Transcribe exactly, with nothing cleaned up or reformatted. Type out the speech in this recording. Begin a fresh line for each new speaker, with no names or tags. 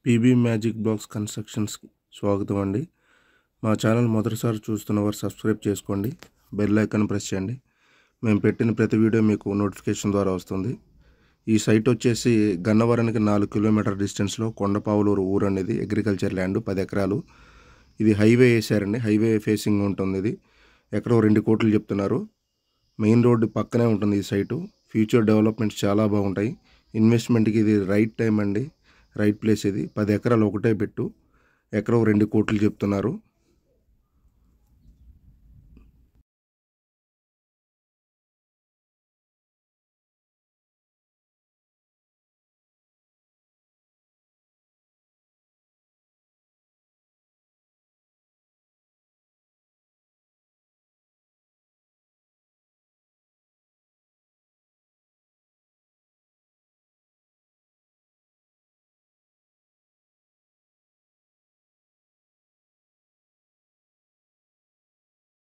PB magic blocks కన్స్ట్రక్షన్స్కి స్వాగతం అండి. మా ఛానల్ మొదటిసారి చూస్తున్నవారు సబ్స్క్రైబ్ చేసుకోండి, బెల్ ఐకాన్ ప్రెస్ చేయండి. మేము పెట్టిన ప్రతి వీడియో మీకు నోటిఫికేషన్ ద్వారా వస్తుంది. ఈ సైట్ వచ్చేసి గన్నవరానికి నాలుగు కిలోమీటర్ డిస్టెన్స్లో కొండపావులూరు ఊరు అనేది అగ్రికల్చర్ ల్యాండ్ పది ఎకరాలు. ఇది హైవే వేసారండి, హైవే ఫేసింగ్ ఉంటుంది. ఇది ఎక్కడో రెండు కోట్లు చెప్తున్నారు. మెయిన్ రోడ్డు పక్కనే ఉంటుంది ఈ సైటు. ఫ్యూచర్ డెవలప్మెంట్స్ చాలా బాగుంటాయి. ఇన్వెస్ట్మెంట్కి ఇది రైట్ టైం అండి, రైట్ ప్లేస్. ఇది పది ఎకరాలు ఒకటే పెట్టు, ఎకరం రెండు కోట్లు చెప్తున్నారు.